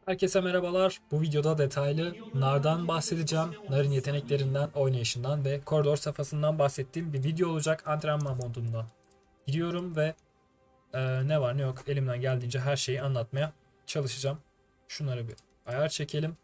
Herkese merhabalar. Bu videoda detaylı Nar'dan bahsedeceğim. Nar'ın yeteneklerinden, oynayışından ve koridor safhasından bahsettiğim bir video olacak. Antrenman modunda giriyorum ve ne var ne yok elimden geldiğince her şeyi anlatmaya çalışacağım. Şunları bir ayar çekelim.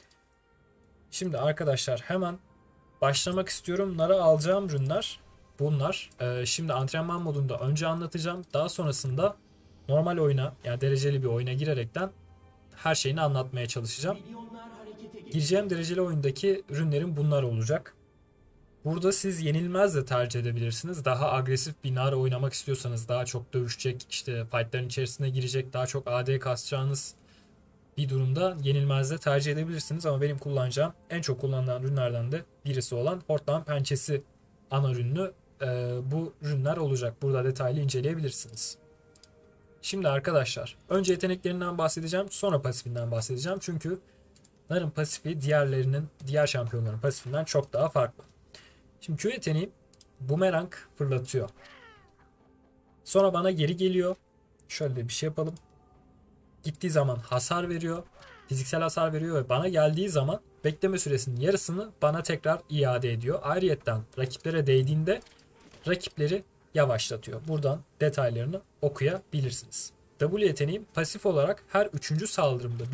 Şimdi arkadaşlar hemen başlamak istiyorum. Nar'a alacağım ürünler bunlar. Şimdi antrenman modunda önce anlatacağım. Daha sonrasında normal oyuna yani dereceli bir oyuna girerekten her şeyini anlatmaya çalışacağım. Gireceğim dereceli oyundaki ürünlerim bunlar olacak. Burada siz yenilmez de tercih edebilirsiniz. Daha agresif bir nar oynamak istiyorsanız, daha çok dövüşecek, işte fightların içerisine girecek, daha çok AD kasacağınız bir durumda yenilmez de tercih edebilirsiniz. Ama benim kullanacağım en çok kullanılan ürünlerden de birisi olan Hortlan Pençesi ana ürünlü bu ürünler olacak. Burada detaylı inceleyebilirsiniz. Şimdi arkadaşlar önce yeteneklerinden bahsedeceğim, sonra pasifinden bahsedeceğim. Çünkü Nar'ın pasifi diğer şampiyonların pasifinden çok daha farklı. Şimdi Q yeteneği bumerang fırlatıyor. Sonra bana geri geliyor. Şöyle bir şey yapalım. Gittiği zaman hasar veriyor. Fiziksel hasar veriyor ve bana geldiği zaman bekleme süresinin yarısını bana tekrar iade ediyor. Ayrıyetten rakiplere değdiğinde rakipleri yavaşlatıyor. Buradan detaylarını okuyabilirsiniz. W yeteneğim pasif olarak her üçüncü saldırımda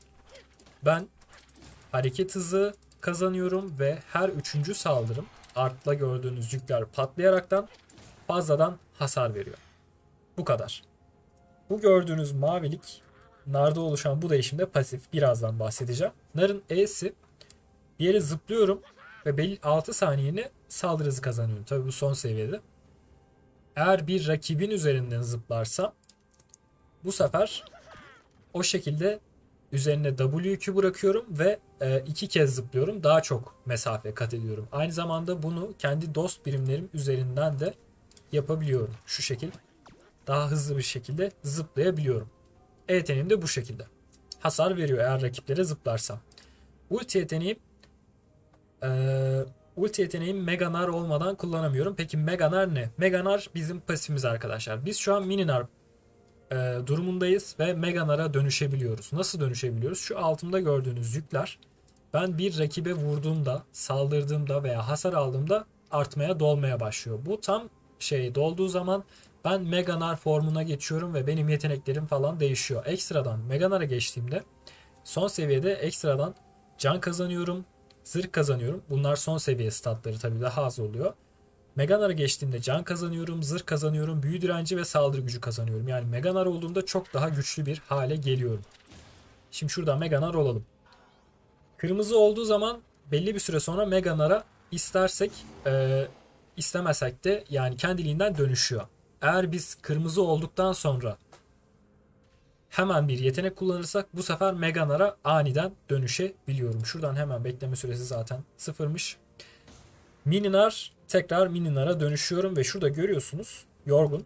ben hareket hızı kazanıyorum ve her üçüncü saldırım artla gördüğünüz yükler patlayaraktan fazladan hasar veriyor. Bu kadar. Bu gördüğünüz mavilik Nar'da oluşan bu değişimde pasif. Birazdan bahsedeceğim. Nar'ın E'si bir yere zıplıyorum ve belli 6 saniyeni saldırı hızı kazanıyorum. Tabi bu son seviyede. Eğer bir rakibin üzerinden zıplarsam bu sefer o şekilde üzerine W yükü bırakıyorum ve iki kez zıplıyorum. Daha çok mesafe kat ediyorum. Aynı zamanda bunu kendi dost birimlerim üzerinden de yapabiliyorum. Şu şekil daha hızlı bir şekilde zıplayabiliyorum. E yeteneğim de bu şekilde. Hasar veriyor eğer rakiplere zıplarsam. Ulti yeteneğim e, ulti yeteneğim Meganar olmadan kullanamıyorum. Peki Meganar ne? Meganar bizim pasifimiz arkadaşlar. Biz şu an Mininar durumundayız ve Meganar'a dönüşebiliyoruz. Nasıl dönüşebiliyoruz? Şu altımda gördüğünüz yükler ben bir rakibe vurduğumda, saldırdığımda veya hasar aldığımda artmaya, dolmaya başlıyor. Bu tam dolduğu zaman ben Meganar formuna geçiyorum ve benim yeteneklerim falan değişiyor. Ekstradan Meganar'a geçtiğimde son seviyede ekstradan can kazanıyorum, zırh kazanıyorum. Bunlar son seviye statları tabii daha az oluyor. Meganar'a geçtiğimde can kazanıyorum, zırh kazanıyorum, büyü direnci ve saldırı gücü kazanıyorum. Yani Meganar olduğumda çok daha güçlü bir hale geliyorum. Şimdi şuradan Meganar olalım. Kırmızı olduğu zaman belli bir süre sonra Meganar'a istersek istemesek de yani kendiliğinden dönüşüyor. Eğer biz kırmızı olduktan sonra hemen bir yetenek kullanırsak bu sefer Meganar'a aniden dönüşebiliyorum. Şuradan hemen bekleme süresi zaten sıfırmış. Mininar tekrar Mininar'a dönüşüyorum ve şurada görüyorsunuz yorgun.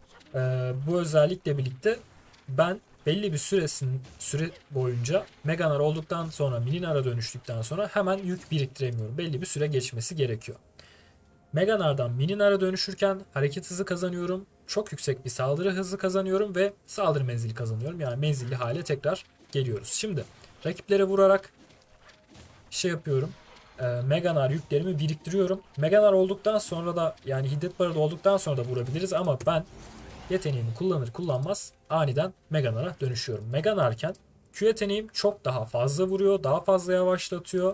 Bu özellikle birlikte ben belli bir süre boyunca Meganar olduktan sonra Mininar'a dönüştükten sonra hemen yük biriktiremiyorum. Belli bir süre geçmesi gerekiyor. Meganar'dan Mininar'a dönüşürken hareket hızı kazanıyorum. Çok yüksek bir saldırı hızı kazanıyorum ve saldırı menzili kazanıyorum. Yani menzilli hale tekrar geliyoruz. Şimdi rakiplere vurarak yapıyorum. Meganar yüklerimi biriktiriyorum. Meganar olduktan sonra da yani hiddet barı da olduktan sonra da vurabiliriz ama ben yeteneğimi kullanır kullanmaz aniden Meganar'a dönüşüyorum. Meganar'ken Q yeteneğim çok daha fazla vuruyor, daha fazla yavaşlatıyor.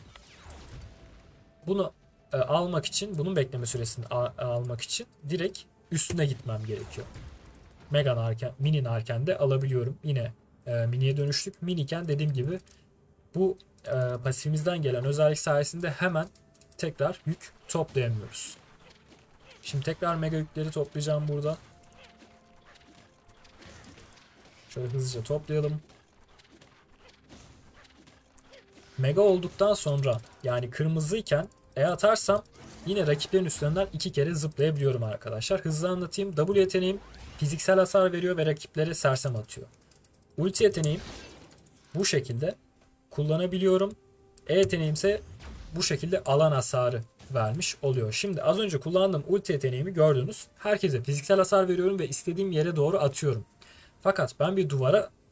Bunu almak için, bunun bekleme süresini almak için direkt üstüne gitmem gerekiyor. Meganar'ken, Mininar'ken de alabiliyorum. Yine Mini'ye dönüştük. Mini'ken dediğim gibi bu pasifimizden gelen özellik sayesinde hemen tekrar yük toplayamıyoruz. Şimdi tekrar mega yükleri toplayacağım burada. Şöyle hızlıca toplayalım. Mega olduktan sonra yani kırmızıyken atarsam yine rakiplerin üstlerinden iki kere zıplayabiliyorum arkadaşlar. Hızlı anlatayım. W yeteneğim fiziksel hasar veriyor ve rakiplere sersem atıyor. Ulti yeteneğim bu şekilde kullanabiliyorum. E yeteneğim ise bu şekilde alan hasarı vermiş oluyor. Şimdi az önce kullandığım ulti yeteneğimi gördünüz. Herkese fiziksel hasar veriyorum ve istediğim yere doğru atıyorum. Fakat ben bir duvara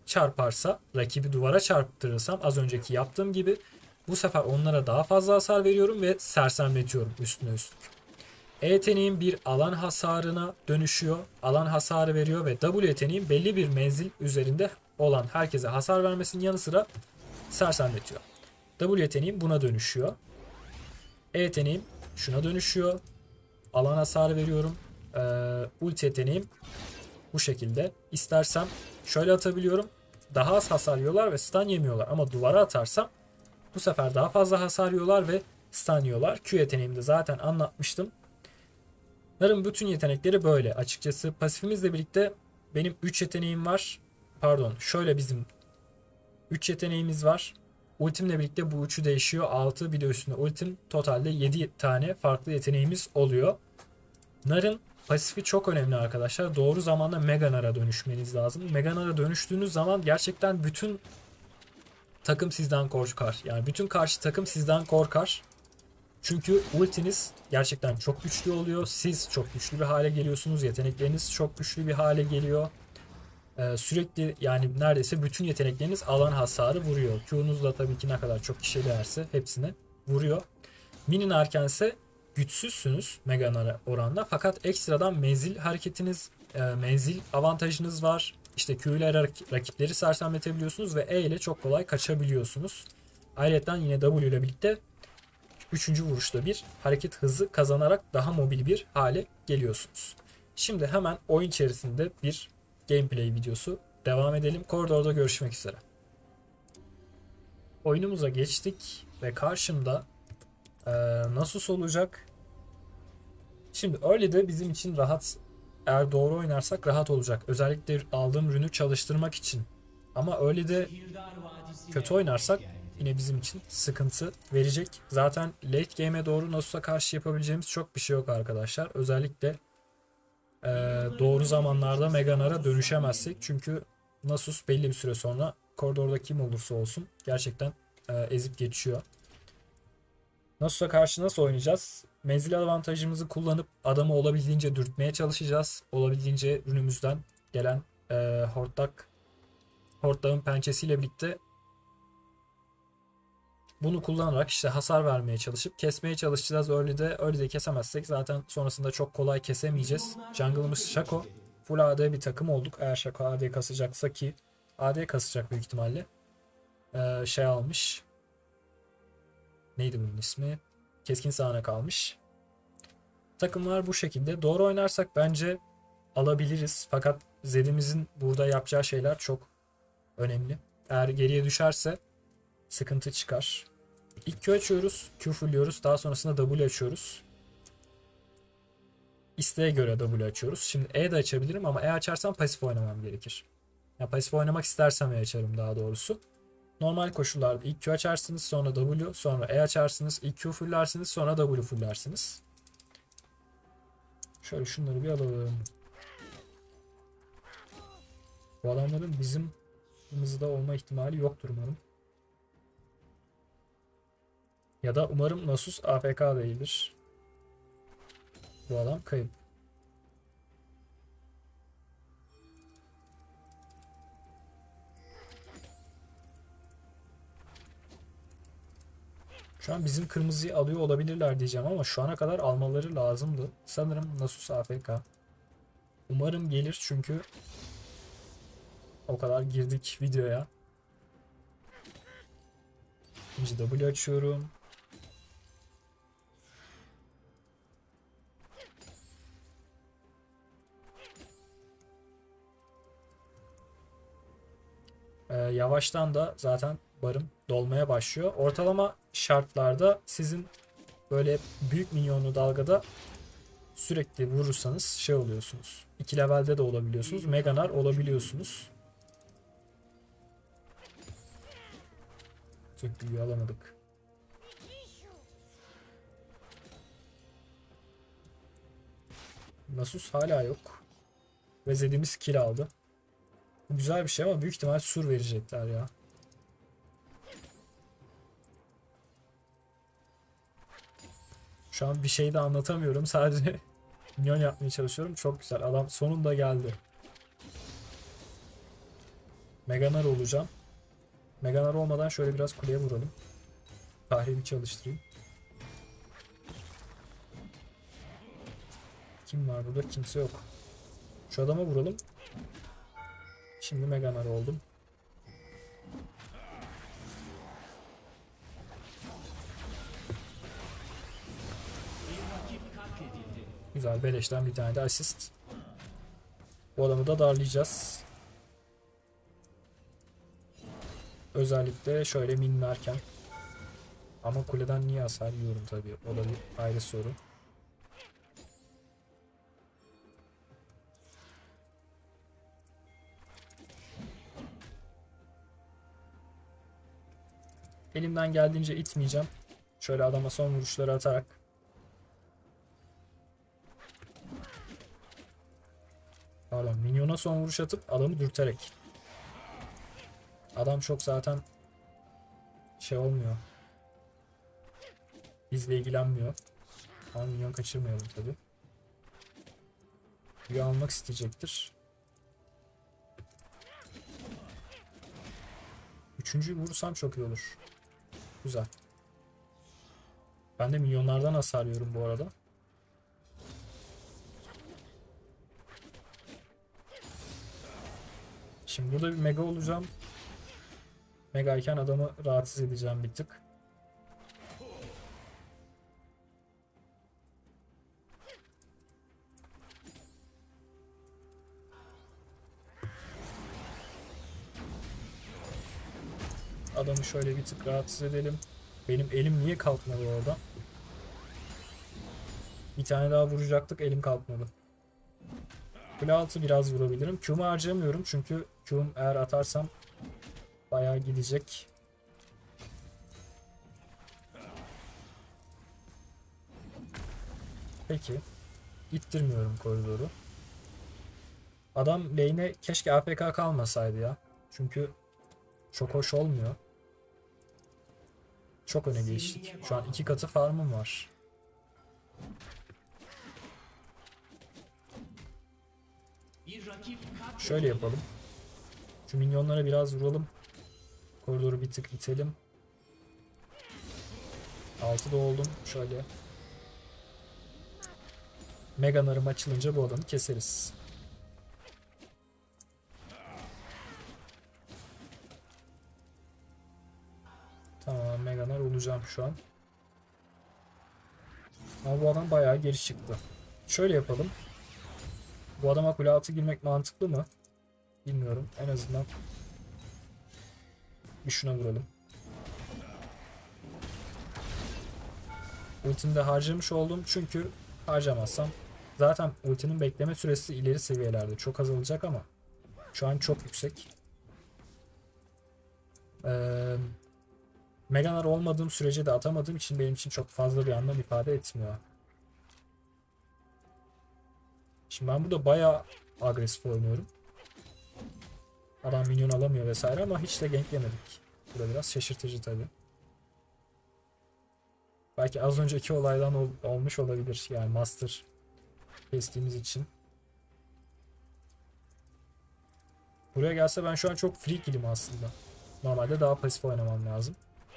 çarparsa, rakibi duvara çarptırırsam az önceki yaptığım gibi bu sefer onlara daha fazla hasar veriyorum ve sersemletiyorum üstüne üstlük. E yeteneğim bir alan hasarına dönüşüyor. Alan hasarı veriyor ve W yeteneğim belli bir menzil üzerinde olan herkese hasar vermesinin yanı sıra sersemletiyor. W yeteneğim buna dönüşüyor. E yeteneğim şuna dönüşüyor. Alan hasarı veriyorum. Ulti yeteneğim bu şekilde. İstersem şöyle atabiliyorum. Daha az hasar yiyorlar ve stun yemiyorlar. Ama duvara atarsam bu sefer daha fazla hasar yiyorlar ve stun yiyorlar. Q yeteneğimi de zaten anlatmıştım. Nar'ın bütün yetenekleri böyle. Açıkçası pasifimizle birlikte benim 3 yeteneğim var. Pardon, şöyle bizim 3 yeteneğimiz var. Ultimle birlikte bu üçü değişiyor. 6 bir de üstüne ultim. Totalde 7 tane farklı yeteneğimiz oluyor. Nar'ın pasifi çok önemli arkadaşlar. Doğru zamanda Mega Nar'a dönüşmeniz lazım. Mega Nar'a dönüştüğünüz zaman gerçekten bütün takım sizden korkar. Yani bütün karşı takım sizden korkar. Çünkü ultiniz gerçekten çok güçlü oluyor. Siz çok güçlü bir hale geliyorsunuz. Yetenekleriniz çok güçlü bir hale geliyor. Sürekli yani neredeyse bütün yetenekleriniz alan hasarı vuruyor. Q'nuz da tabii ki ne kadar çok kişi değerse hepsine vuruyor. Mini Narken ise güçsüzsünüz Mega Nar'a oranla. Fakat ekstradan menzil hareketiniz, menzil avantajınız var. İşte Q ile rakipleri sersemletebiliyorsunuz ve E ile çok kolay kaçabiliyorsunuz. Ayrıca yine W ile birlikte 3. vuruşta bir hareket hızı kazanarak daha mobil bir hale geliyorsunuz. Şimdi hemen oyun içerisinde bir gameplay videosu devam edelim. Koridorda görüşmek üzere. Oyunumuza geçtik ve karşımda Nasus olacak. Şimdi öyle de bizim için rahat, eğer doğru oynarsak rahat olacak. Özellikle aldığım ürünü çalıştırmak için. Ama öyle de kötü oynarsak yine bizim için sıkıntı verecek. Zaten late game'e doğru Nasus'a karşı yapabileceğimiz çok bir şey yok arkadaşlar. Özellikle doğru zamanlarda Mega Nar'a dönüşemezsek. Çünkü Nasus belli bir süre sonra koridorda kim olursa olsun gerçekten ezip geçiyor. Nasus'a karşı nasıl oynayacağız? Menzil avantajımızı kullanıp adamı olabildiğince dürtmeye çalışacağız. Olabildiğince ürünümüzden gelen hortlağın pençesiyle birlikte bunu kullanarak işte hasar vermeye çalışıp kesmeye çalışacağız. Öyle de kesemezsek zaten sonrasında çok kolay kesemeyeceğiz. Jungle'ımız Shaco. Full AD bir takım olduk. Eğer Shaco AD kasacaksa, ki AD kasacak büyük ihtimalle. Şey almış. Neydi bunun ismi? Keskin sağanak almış. Takımlar bu şekilde. Doğru oynarsak bence alabiliriz. Fakat Zed'imizin burada yapacağı şeyler çok önemli. Eğer geriye düşerse sıkıntı çıkar. İlk Q açıyoruz. Q fullliyoruz. Daha sonrasında W açıyoruz. İsteğe göre W açıyoruz. Şimdi E de açabilirim ama E açarsam pasif oynamam gerekir. Ya pasif oynamak istersem E açarım daha doğrusu. Normal koşullarda ilk Q açarsınız, sonra W, sonra E açarsınız, ilk Q fullersiniz, sonra W fullersiniz. Şöyle şunları bir alalım. Bu adamların bizim yanımızda olma ihtimali yoktur umarım. Ya da umarım Nasus AFK değildir. Bu adam kayıp. Şu an bizim kırmızıyı alıyor olabilirler diyeceğim ama şu ana kadar almaları lazımdı. Sanırım Nasus AFK. Umarım gelir çünkü o kadar girdik videoya. İkinci W açıyorum. Yavaştan da zaten barım dolmaya başlıyor. Ortalama şartlarda sizin böyle büyük minyonlu dalgada sürekli vurursanız şey oluyorsunuz. 2 levelde de olabiliyorsunuz. Mega Nar olabiliyorsunuz. Çok büyüğü alamadık. Nasus hala yok. Ve Zed'imiz kill aldı. Bu güzel bir şey ama büyük ihtimal sur verecekler ya. Şu an bir şey de anlatamıyorum. Sadece minyon yapmaya çalışıyorum. Çok güzel. Adam sonunda geldi. Meganar olacağım. Meganar olmadan şöyle biraz kuleye vuralım. Tahribi çalıştırayım. Kim var burada? Kimse yok. Şu adama vuralım. Şimdi Meganar oldum. Güzel, beleşten bir tane de asist. Bu adamı da darlayacağız. Özellikle şöyle minlerken. Ama kuleden niye hasar yiyorum tabii. O da bir ayrı soru. Elimden geldiğince itmeyeceğim. Şöyle adama son vuruşları atarak. Pardon, minyona son vuruş atıp adamı dürterek. Adam çok zaten şey olmuyor. Bizle ilgilenmiyor. Ama minyon kaçırmayalım tabi. Büyü almak isteyecektir. Üçüncüyü vurursam çok iyi olur. Güzel. Ben de milyonlardan hasar yiyorum bu arada. Şimdi burada bir mega olacağım. Mega iken adamı rahatsız edeceğim bir tık. Adamı şöyle bir tık rahatsız edelim. Benim elim niye kalkmadı orada? Bir tane daha vuracaktık, elim kalkmadı. Kule altı biraz vurabilirim. Q'mu harcamıyorum çünkü Q'm eğer atarsam bayağı gidecek. Peki. İttirmiyorum koridoru. Adam lane'e keşke AFK kalmasaydı ya. Çünkü çok hoş olmuyor. Çok öne geçtik. Şu an 2 katı farmım var. Şöyle yapalım. Şu minyonlara biraz vuralım. Koridoru bir tık itelim. 6'da oldum. Şöyle. Meganarım açılınca bu adamı keseriz. Tamam, Meganar olacağım şu an. Ama bu adam bayağı geri çıktı. Şöyle yapalım. Bu adama kule altı girmek mantıklı mı? Bilmiyorum. En azından bir şuna vuralım. Ultimi de harcamış oldum çünkü harcamazsam zaten ultinin bekleme süresi ileri seviyelerde çok azalacak ama şu an çok yüksek. Meganar olmadığım sürece de atamadığım için benim için çok fazla bir anlam ifade etmiyor. Şimdi ben burada bayağı agresif oynuyorum. Adam minyon alamıyor vesaire ama hiç de ganklemedik. Bu da biraz şaşırtıcı tabii. Belki az önceki olaydan olmuş olabilir. Yani master kestiğimiz için. Buraya gelse ben şu an çok free kill'im aslında. Normalde daha pasif oynamam lazım.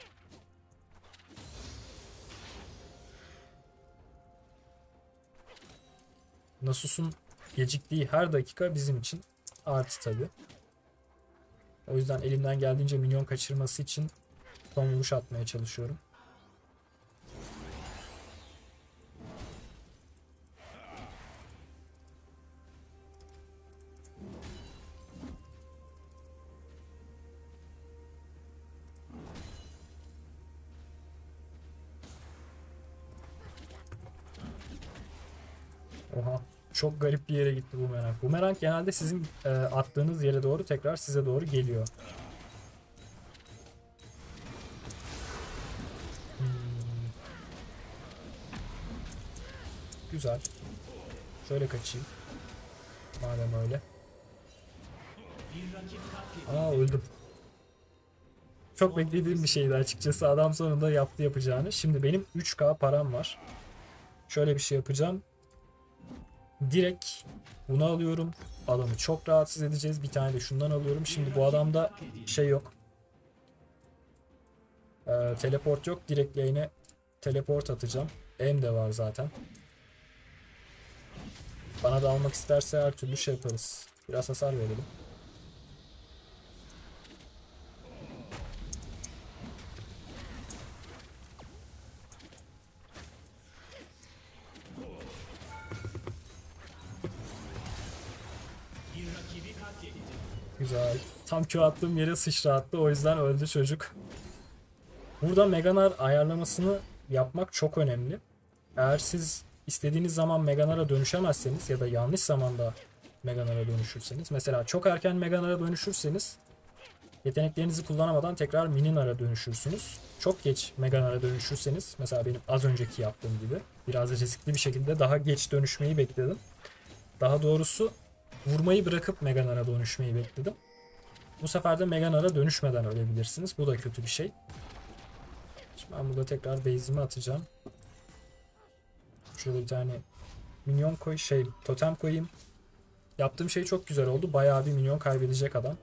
Nasus'un geciktiği her dakika bizim için artı tabii. O yüzden elimden geldiğince minyon kaçırması için son vuruş atmaya çalışıyorum. Oha. Çok garip bir yere gitti bumerang. Bumerang genelde sizin attığınız yere doğru tekrar size doğru geliyor. Güzel. Şöyle kaçayım. Madem öyle. Aa, öldüm. Çok beklediğim bir şeydi açıkçası. Adam sonunda yaptı yapacağını. Şimdi benim 3K param var. Şöyle bir şey yapacağım. Direkt bunu alıyorum. Adamı çok rahatsız edeceğiz. Bir tane de şundan alıyorum. Şimdi bu adamda şey yok. Teleport yok. Direkt lane'e teleport atacağım. M de var zaten. Bana da almak isterse her türlü şey yaparız. Biraz hasar verelim. Güzel. Tam Q attığım yere sıçrattı. O yüzden öldü çocuk. Burada Meganar ayarlamasını yapmak çok önemli. Eğer siz istediğiniz zaman Meganar'a dönüşemezseniz ya da yanlış zamanda Meganar'a dönüşürseniz. Mesela çok erken Meganar'a dönüşürseniz yeteneklerinizi kullanamadan tekrar Mininar'a dönüşürsünüz. Çok geç Meganar'a dönüşürseniz, mesela benim az önceki yaptığım gibi biraz riskli bir şekilde daha geç dönüşmeyi bekledim. Daha doğrusu vurmayı bırakıp Meganar'a dönüşmeyi bekledim. Bu sefer de Meganar'a dönüşmeden ölebilirsiniz. Bu da kötü bir şey. Şimdi ben burada tekrar base'imi atacağım. Şurada bir tane minyon totem koyayım. Yaptığım şey çok güzel oldu. Bayağı bir minyon kaybedecek adam.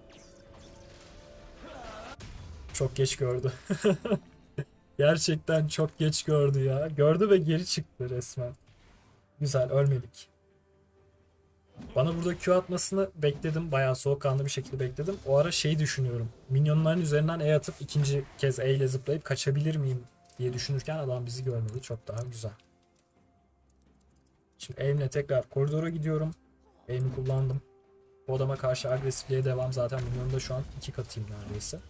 Çok geç gördü. Gerçekten çok geç gördü ya. Gördü ve geri çıktı resmen. Güzel, ölmedik. Bana burada Q atmasını bekledim. Bayağı soğukkanlı bir şekilde bekledim. O ara şeyi düşünüyorum. Minyonların üzerinden E atıp ikinci kez E ile zıplayıp kaçabilir miyim diye düşünürken adam bizi görmedi. Çok daha güzel. Şimdi aim'le tekrar koridora gidiyorum. Aim'i kullandım. Bu adama karşı agresifliğe devam. Zaten minyonun da şu an 2 katıyım neredeyse.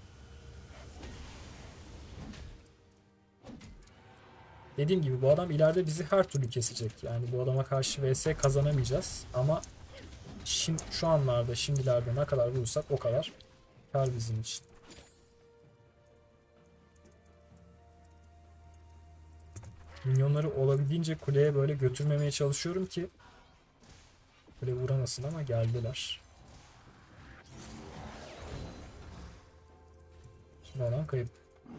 Dediğim gibi bu adam ileride bizi her türlü kesecek. Yani bu adama karşı vs kazanamayacağız. Ama şu anlarda, şimdilerde ne kadar vurursak o kadar kar bizim için. Minyonları olabildiğince kuleye böyle götürmemeye çalışıyorum ki kule vuramasın, ama geldiler. Şimdi adam kayıp.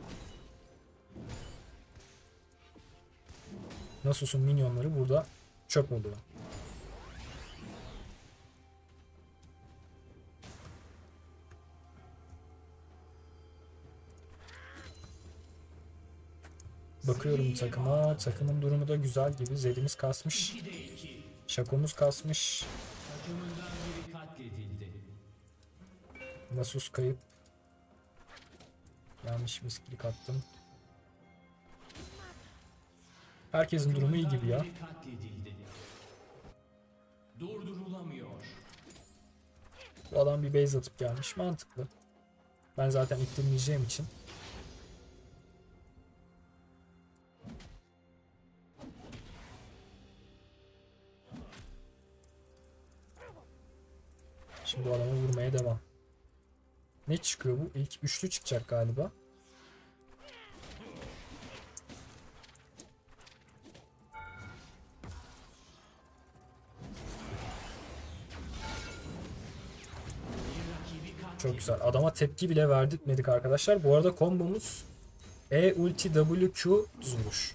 Nasus'un minyonları burada çöp oluyor. Bakıyorum takıma. Takımın durumu da güzel gibi. Zed'imiz kasmış. Shaco'muz kasmış. Nasus kayıp. Yanlış bir skill attım. Herkesin durumu iyi gibi ya. Bu adam bir base atıp gelmiş. Mantıklı. Ben zaten ittirmeyeceğim için. Şimdi bu adamı vurmaya devam. Ne çıkıyor bu? İlk üçlü çıkacak galiba. Çok güzel. Adama tepki bile verdirtmedik arkadaşlar. Bu arada kombomuz E ulti W Q düz vuruş.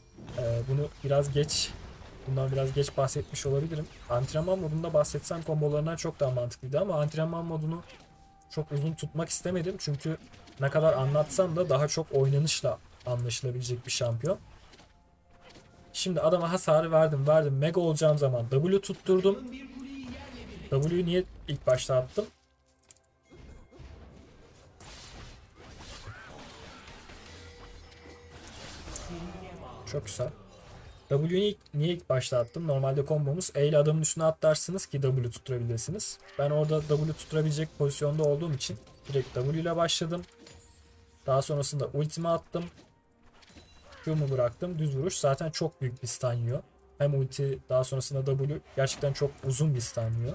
Bundan biraz geç bahsetmiş olabilirim. Antrenman modunda bahsetsem kombolarından çok daha mantıklıydı ama antrenman modunu çok uzun tutmak istemedim. Çünkü ne kadar anlatsam da daha çok oynanışla anlaşılabilecek bir şampiyon. Şimdi adama hasarı verdim. Mega olacağım zaman W tutturdum. W'yu niye ilk başta attım? Çok güzel. W'yu niye ilk başta attım? Normalde kombomuz E ile adamın üstüne atlarsınız ki W tutturabilirsiniz. Ben orada W tutturabilecek pozisyonda olduğum için direkt W ile başladım. Daha sonrasında ultimi attım. Q'mu bıraktım. Düz vuruş. Zaten çok büyük bir stun yiyor. Hem ulti, daha sonrasında W gerçekten çok uzun bir stun yiyor.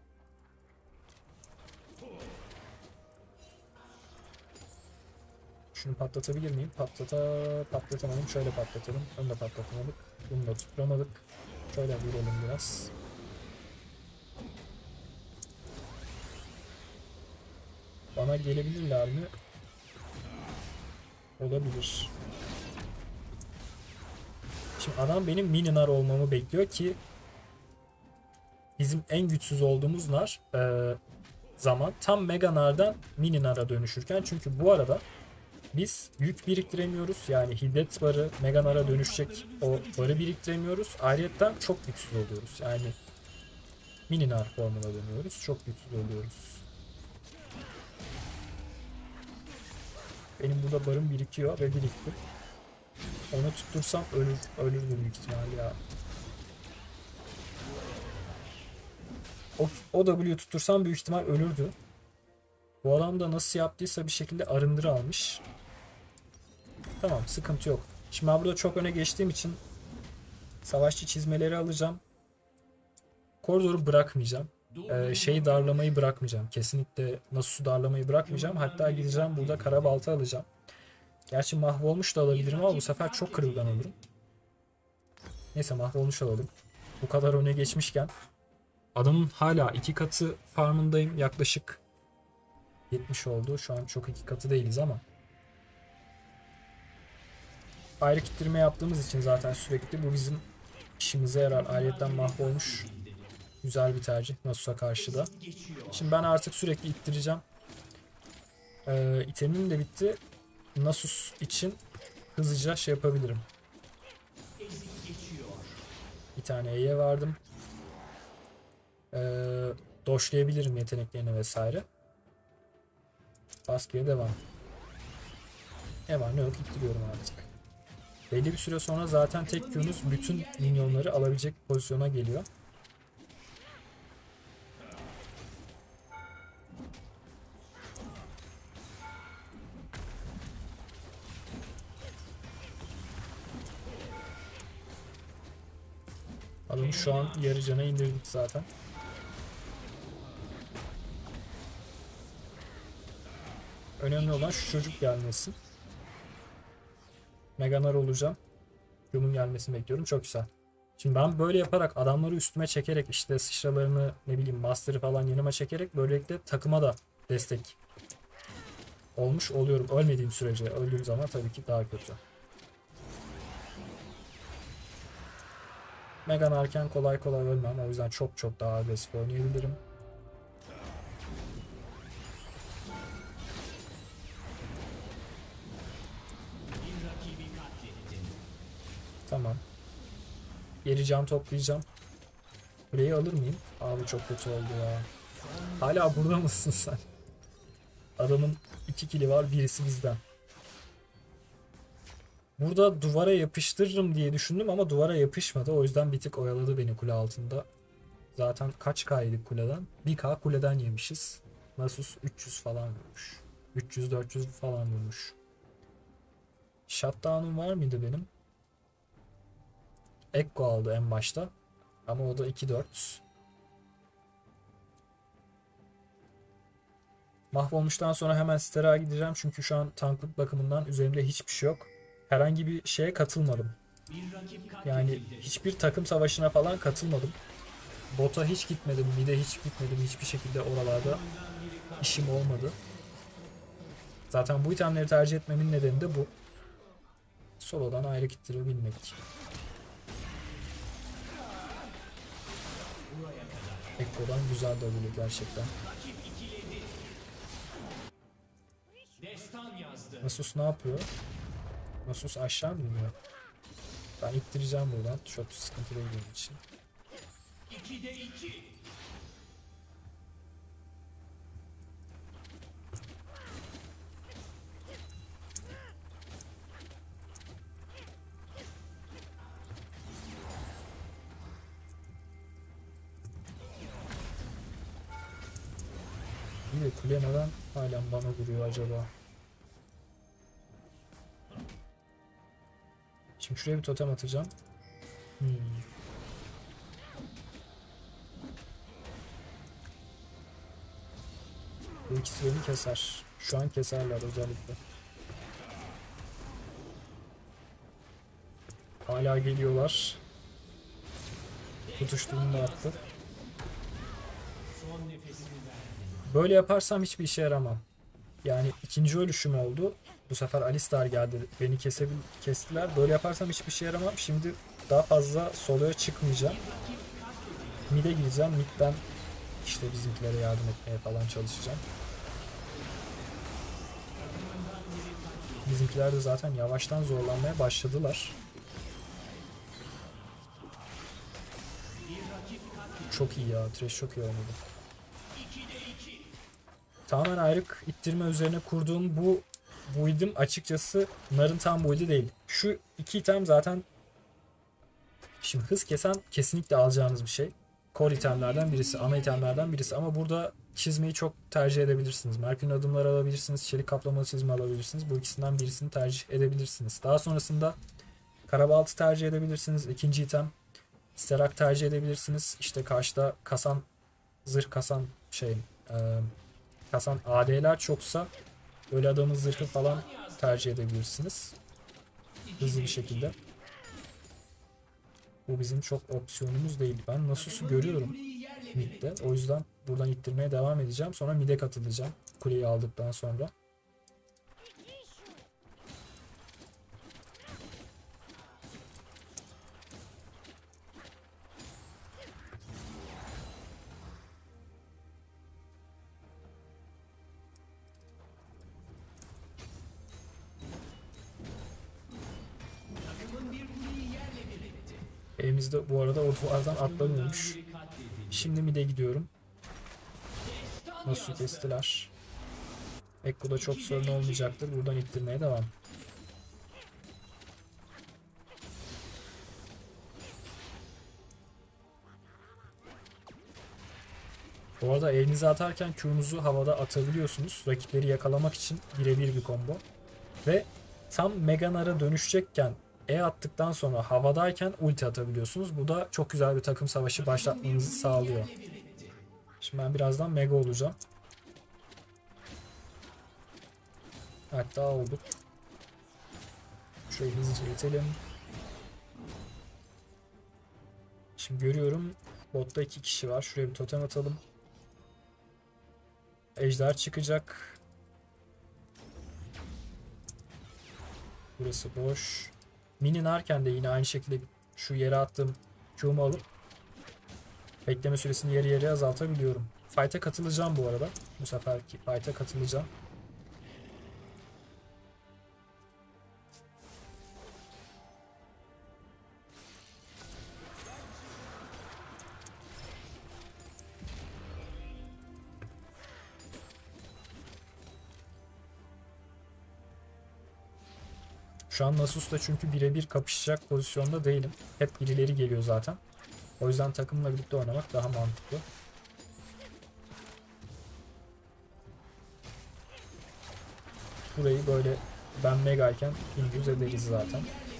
Şunu patlatabilir miyim? Patlatamadım. Şöyle patlatalım. Onu da patlatamadık. Bunu da tutturamadık. Şöyle vuralım biraz. Bana gelebilirler mi? Olabilir. Şimdi adam benim Mininar olmamı bekliyor ki bizim en güçsüz olduğumuz nar zaman tam Mega Nar'dan Mini Nar'a dönüşürken, çünkü bu arada biz yük biriktiremiyoruz. Yani hiddet barı Mega Nar'a dönüşecek o barı biriktiremiyoruz. Ayrıca çok güçsüz oluyoruz. Yani Mini Nar formuna dönüyoruz. Çok güçsüz oluyoruz. Benim burada barım birikiyor ve birikti. Onu tuttursam ölürdüm büyük ihtimal ya. O W tuttursam büyük ihtimal ölürdü. Bu adam da nasıl yaptıysa bir şekilde arındır almış. Tamam, sıkıntı yok. Şimdi ben burada çok öne geçtiğim için savaşçı çizmeleri alacağım. Koridoru bırakmayacağım. Şeyi darlamayı bırakmayacağım. Kesinlikle Nasus'u darlamayı bırakmayacağım. Hatta gideceğim burada kara balta alacağım. Gerçi mahvolmuş da alabilirim ama bu sefer çok kırılgan olurum. Neyse, mahvolmuş alalım. Bu kadar öne geçmişken adamın hala 2 katı farmındayım. Yaklaşık 70 oldu. Şu an çok 2 katı değiliz ama. Ayrı kittirme yaptığımız için zaten sürekli bu bizim işimize yarar. Ayrıca mahvolmuş. Güzel bir tercih Nasus'a karşı da. Şimdi ben artık sürekli ittireceğim. İtemim de bitti. Nasus için hızlıca şey yapabilirim. Bir tane E'ye vardım. Doşlayabilirim yeteneklerini vesaire. Baskıya devam. Ne var ne yok ittiriyorum artık. Belli bir süre sonra zaten tek Q'nuz bütün minyonları alabilecek pozisyona geliyor. Adamı şu an yarı cana indirdik zaten. Önemli olan şu çocuk gelmesi. Meganar olacağım. Q'nun gelmesini bekliyorum. Çok güzel. Şimdi ben böyle yaparak adamları üstüme çekerek, işte sıçralarını, ne bileyim master'ı falan yanıma çekerek böylelikle takıma da destek olmuş oluyorum. Ölmediğim sürece. Öldüğüm zaman tabii ki daha kötü. Meganarken kolay kolay ölmem. O yüzden çok çok daha agresif oynayabilirim. Tamam. Geri can toplayacağım. Kuleyi alır mıyım? Abi çok kötü oldu ya. Hala burada mısın sen? Adamın 2 kili var, birisi bizden. Burada duvara yapıştırırım diye düşündüm ama duvara yapışmadı. O yüzden bir tık oyaladı beni kule altında. Zaten kaç K'ydık kuleden? 1K kuleden yemişiz. Nasus 300 falan vurmuş. 300-400 falan vurmuş. Shutdown'um var mıydı benim? Ekko aldı en başta. Ama o da 2-4. Mahvolmuştan sonra hemen Stera'ya gideceğim. Çünkü şu an tanklık bakımından üzerimde hiçbir şey yok. Herhangi bir şeye katılmadım. Yani hiçbir takım savaşına falan katılmadım. Bota hiç gitmedim, mid'e hiç gitmedim. Hiçbir şekilde oralarda işim olmadı. Zaten bu itemleri tercih etmemin nedeni de bu. Solo'dan ayrı kittirebilmek. Ekko'dan güzel W gerçekten. Nasus ne yapıyor? Nasus aşağı mı iniyor? Ben ittireceğim buradan. Çok sıkıntılı olduğum için. İyi de kule neden halen bana vuruyor acaba? Şimdi şuraya bir totem atacağım. Bu ikisi beni keser. Şu an keserler özellikle. Hala geliyorlar. Tutuştuğunu da attı. Böyle yaparsam hiçbir işe yaramam. Yani ikinci ölüşüm oldu. Bu sefer Alistar geldi. Beni kestiler. Böyle yaparsam hiçbir şey yaramam. Şimdi daha fazla soloya çıkmayacağım. Mid'e gireceğim. Mid'den işte bizimkilere yardım etmeye falan çalışacağım. Bizimkiler de zaten yavaştan zorlanmaya başladılar. Çok iyi ya. Thresh çok iyi oynadı. Tamamen ayrık ittirme üzerine kurduğum bu build'im açıkçası Nar'ın tam build'i değil. Şu iki item zaten şimdi hız kesen kesinlikle alacağınız bir şey. Core itemlerden birisi, ana itemlerden birisi ama burada çizmeyi çok tercih edebilirsiniz. Merkür'ün adımları alabilirsiniz, çelik kaplamalı çizme alabilirsiniz. Bu ikisinden birisini tercih edebilirsiniz. Daha sonrasında karabaltı tercih edebilirsiniz. İkinci item Sterak tercih edebilirsiniz. İşte karşıda kasan, zırh kasan kasan AD'ler çoksa böyle adamın zırhı falan tercih edebilirsiniz. Hızlı bir şekilde. Bu bizim çok opsiyonumuz değil. Ben Nasus'u görüyorum midde. O yüzden buradan ittirmeye devam edeceğim. Sonra mid'e katılacağım. Kuleyi aldıktan sonra. Elimizde bu arada o duvardan atlanıyormuş. Şimdi mid'e gidiyorum. Nasus'u kestiler. Ekko'da çok sorun olmayacaktır. Buradan ittirmeye devam. Bu arada elinize atarken Q'nuzu havada atabiliyorsunuz. Rakipleri yakalamak için birebir bir combo. Ve tam Mega Nar'a dönüşecekken E attıktan sonra havadayken ulti atabiliyorsunuz. Bu da çok güzel bir takım savaşı başlatmanızı sağlıyor. Şimdi ben birazdan Mega olacağım. Hatta olduk. Şöyle hızlıca itelim. Şimdi görüyorum botta 2 kişi var. Şuraya bir totem atalım. Ejder çıkacak. Burası boş. Mini narken de yine aynı şekilde şu yere attığım Q'mu alıp bekleme süresini yarı yarıya azaltabiliyorum. Fight'a katılacağım bu arada. Bu seferki fight'a katılacağım. Şu an Nasus'la çünkü birebir kapışacak pozisyonda değilim. Hep birileri geliyor zaten. O yüzden takımla birlikte oynamak daha mantıklı. Burayı böyle ben megayken gündüz ederiz zaten.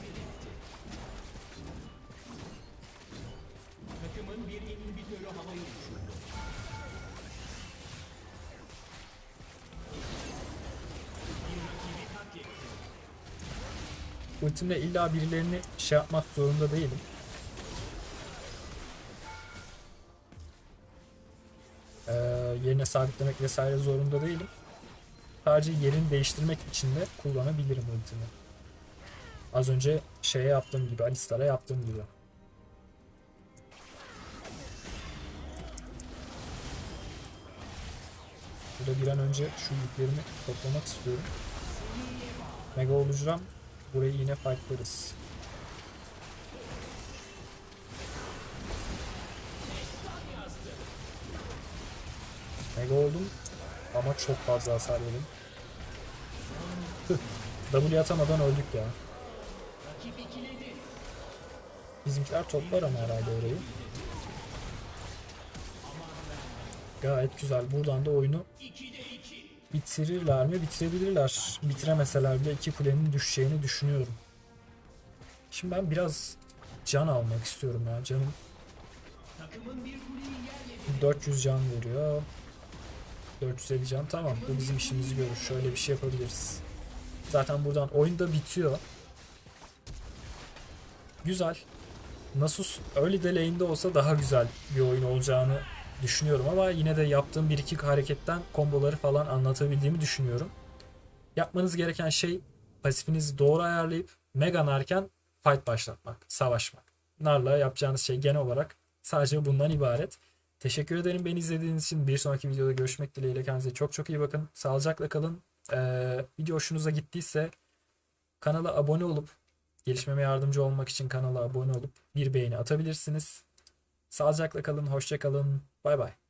Ultimle illa birilerini şey yapmak zorunda değilim. Yerine sabitlemek vesaire zorunda değilim. Sadece yerini değiştirmek için de kullanabilirim ultimi. Az önce şeye yaptığım gibi, Alistar'a yaptığım gibi. Burada bir an önce şu yüklerimi toplamak istiyorum. Mega olacağım. Burayı yine fightlarız. Mega oldum ama çok fazla hasar yedim. W atamadan öldük ya. Bizimkiler toplar ama herhalde orayı. Gayet güzel. Buradan da oyunu bitirirler mi? Bitirebilirler. Bitiremeseler bile iki kulenin düşeceğini düşünüyorum. Şimdi ben biraz can almak istiyorum ya. Canım 400 can veriyor. 450 can. Tamam. Bu bizim işimizi görür. Şöyle bir şey yapabiliriz. Zaten buradan oyun da bitiyor. Güzel. Nasus early de lane'de olsa daha güzel bir oyun olacağını düşünüyorum ama yine de yaptığım bir iki hareketten komboları falan anlatabildiğimi düşünüyorum. Yapmanız gereken şey pasifinizi doğru ayarlayıp Mega Nar'ken fight başlatmak, savaşmak. Nar'la yapacağınız şey genel olarak Sadece bundan ibaret. Teşekkür ederim beni izlediğiniz için. Bir sonraki videoda görüşmek dileğiyle. Kendinize çok çok iyi bakın. Sağlıcakla kalın. Video hoşunuza gittiyse kanala abone olup gelişmeme yardımcı olmak için kanala abone olup bir beğeni atabilirsiniz. Sağlıcakla kalın. Hoşça kalın. Bay bay.